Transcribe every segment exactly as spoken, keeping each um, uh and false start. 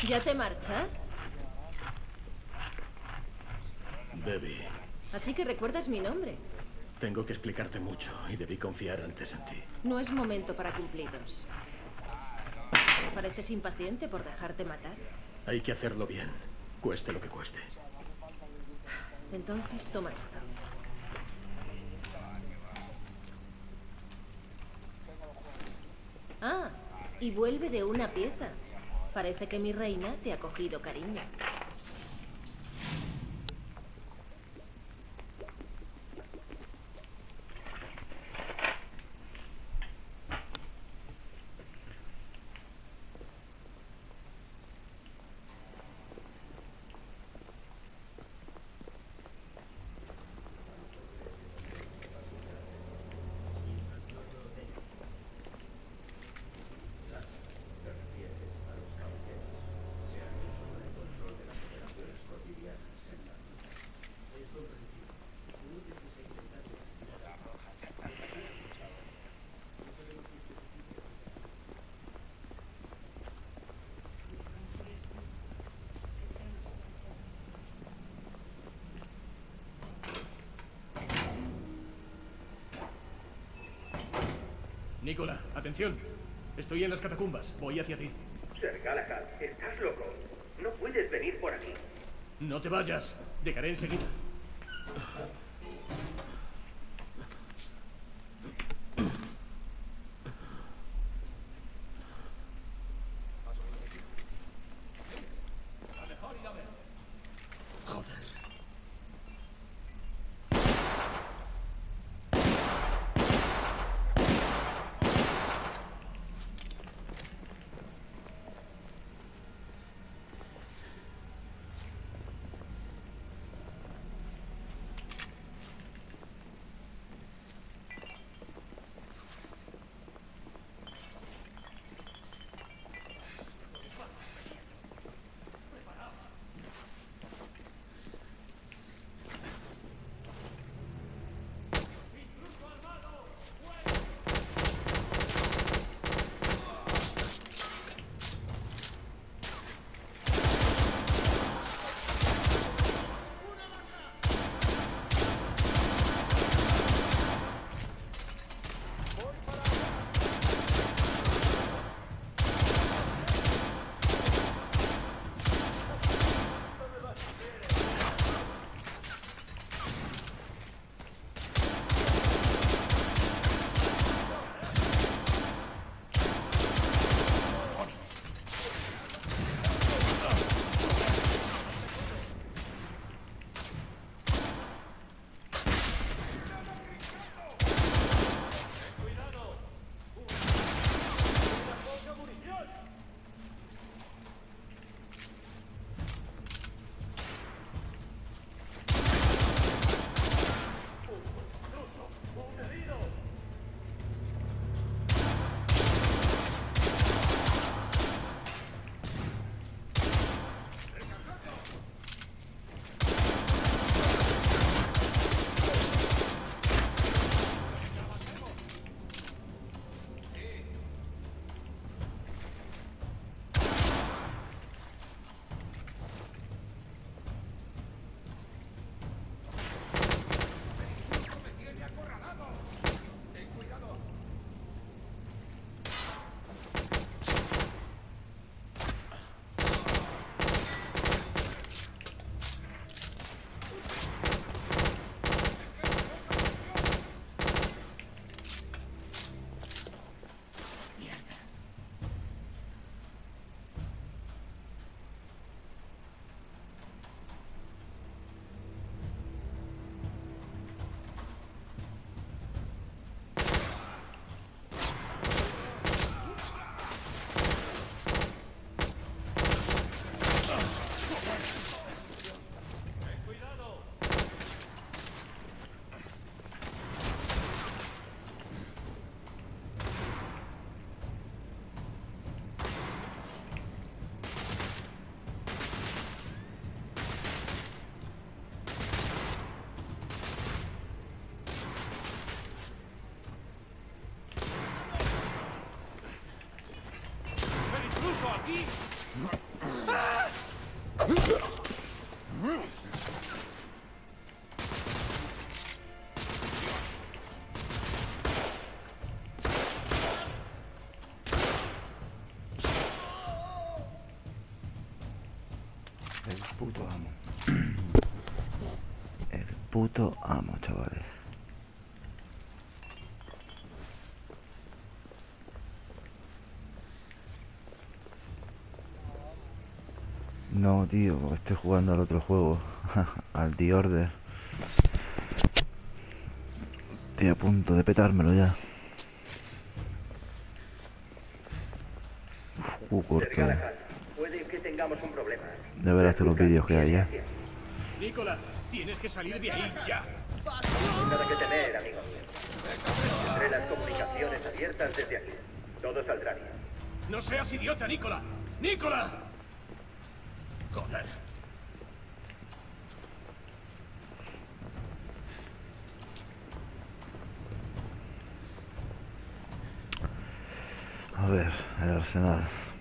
¿Ya te marchas? Debbie. Así que recuerdas mi nombre. Tengo que explicarte mucho y debí confiar antes en ti. No es momento para cumplidos. Pareces impaciente por dejarte matar. Hay que hacerlo bien, cueste lo que cueste. Entonces toma esto. Ah, y vuelve de una pieza. Parece que mi reina te ha cogido cariño. Nicola, atención. Estoy en las catacumbas. Voy hacia ti. Ser Galahad, estás loco. No puedes venir por aquí. No te vayas. Llegaré enseguida. Joder. El puto amo. El puto amo, chavales. No, tío, porque estoy jugando al otro juego. Al The Order. Estoy a punto de petármelo ya. Uf, uh, corto. Puede que tengamos un problema. De ver hasta los vídeos que hay, ¿eh? Nicola, tienes que salir de ahí ya. Nada que temer, amigo. Tendré las comunicaciones abiertas desde aquí. Todo saldrá bien. No seas idiota, Nicola. ¡Nicola! Joder. A ver, el arsenal.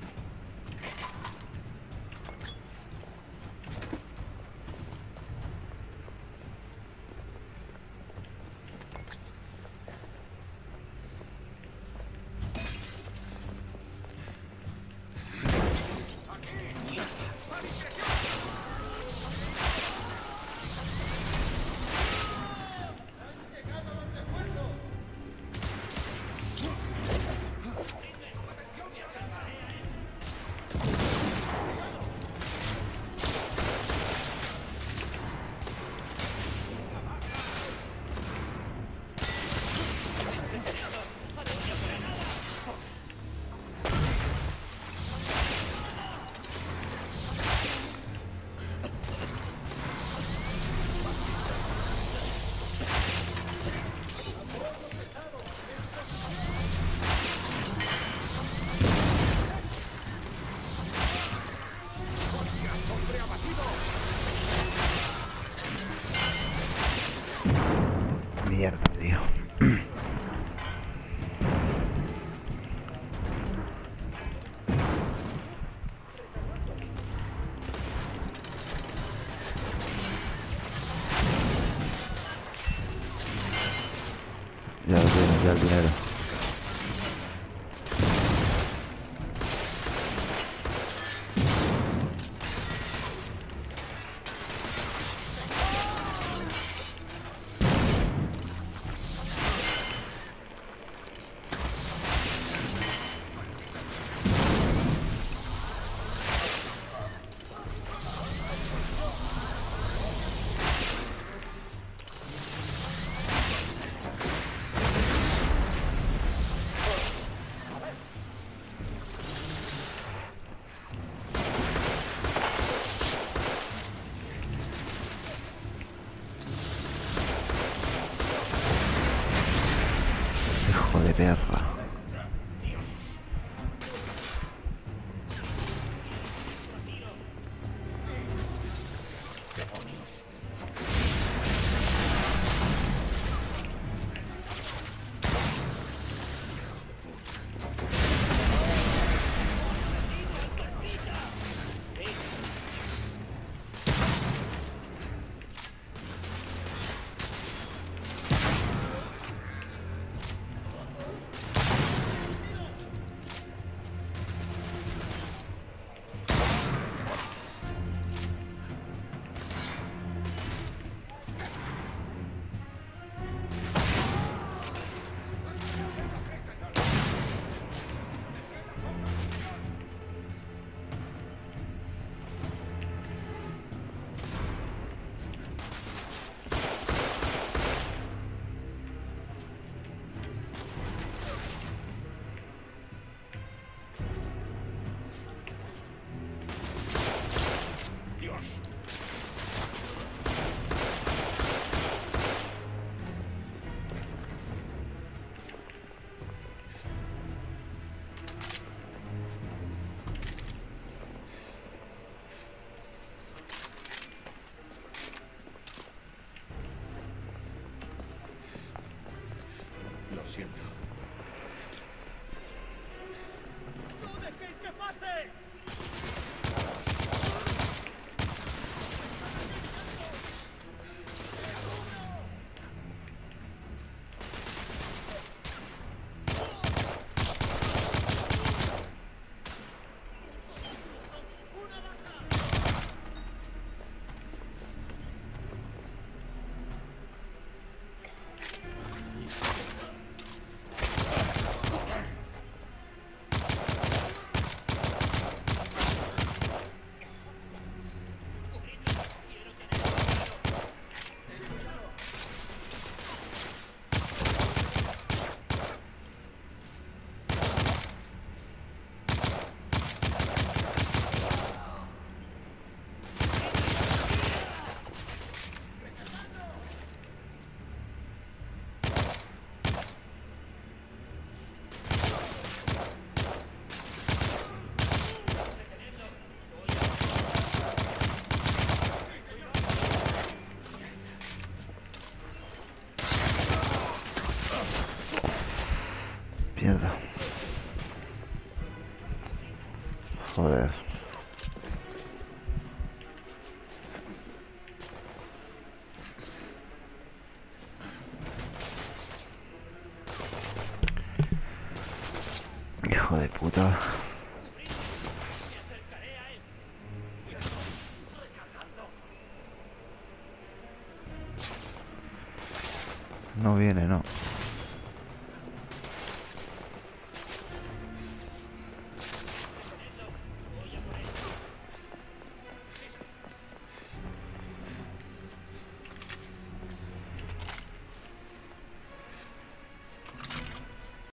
Mierda, tío. Ya lo tienes, ya el dinero. Hijo de perra. Lo siento. ¡No dejéis que pase! puta. No viene, no.